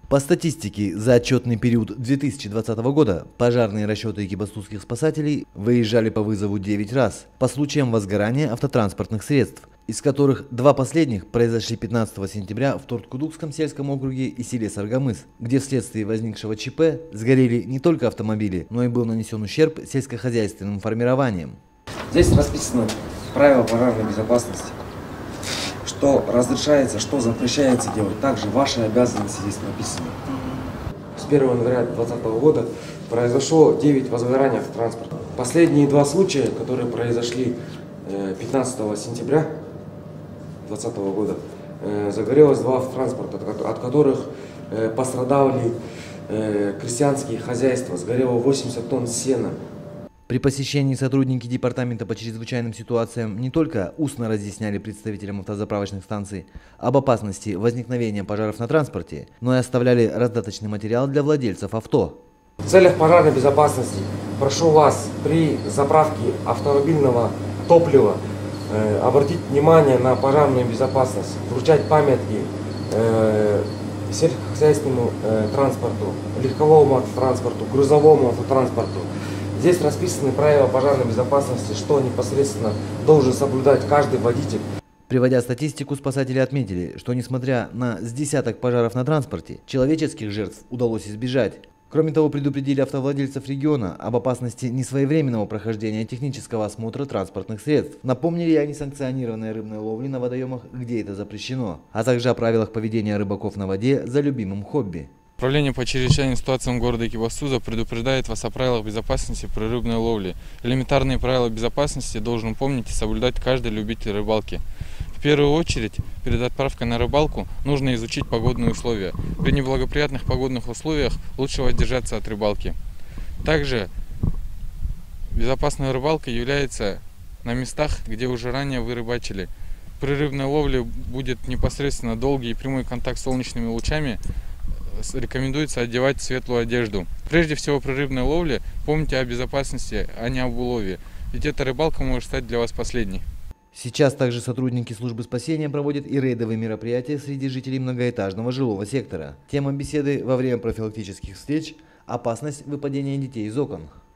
По статистике, за отчетный период 2020 года пожарные расчеты экибастузских спасателей выезжали по вызову 9 раз по случаям возгорания автотранспортных средств, из которых два последних произошли 15 сентября в Торткудукском сельском округе и селе Саргамыс, где вследствие возникшего ЧП сгорели не только автомобили, но и был нанесен ущерб сельскохозяйственным формированиям. Здесь расписаны правила пожарной безопасности. Что разрешается, что запрещается делать. Также ваши обязанности здесь написаны. С 1 января 2020 года произошло 9 возгораний автотранспорта. Последние два случая, которые произошли 15 сентября 2020 года, загорелось два автотранспорта, от которых пострадали крестьянские хозяйства. Сгорело 80 тонн сена. При посещении сотрудники департамента по чрезвычайным ситуациям не только устно разъясняли представителям автозаправочных станций об опасности возникновения пожаров на транспорте, но и оставляли раздаточный материал для владельцев авто. В целях пожарной безопасности прошу вас при заправке автомобильного топлива обратить внимание на пожарную безопасность, вручать памятки сельскохозяйственному транспорту, легковому автотранспорту, грузовому автотранспорту. Здесь расписаны правила пожарной безопасности, что непосредственно должен соблюдать каждый водитель. Приводя статистику, спасатели отметили, что несмотря на с десяток пожаров на транспорте, человеческих жертв удалось избежать. Кроме того, предупредили автовладельцев региона об опасности несвоевременного прохождения технического осмотра транспортных средств. Напомнили о несанкционированной рыбной ловле на водоемах, где это запрещено, а также о правилах поведения рыбаков на воде за любимым хобби. Управление по чрезвычайным ситуациям города Экибастуза предупреждает вас о правилах безопасности при рыбной ловле. Элементарные правила безопасности должен помнить и соблюдать каждый любитель рыбалки. В первую очередь, перед отправкой на рыбалку нужно изучить погодные условия. При неблагоприятных погодных условиях лучше воздержаться от рыбалки. Также безопасной рыбалкой является на местах, где уже ранее вы рыбачили. При рыбной ловле будет непосредственно долгий и прямой контакт с солнечными лучами. Рекомендуется одевать светлую одежду. Прежде всего при рыбной ловле помните о безопасности, а не об улове, ведь эта рыбалка может стать для вас последней. Сейчас также сотрудники службы спасения проводят и рейдовые мероприятия среди жителей многоэтажного жилого сектора. Тема беседы во время профилактических встреч – опасность выпадения детей из окон.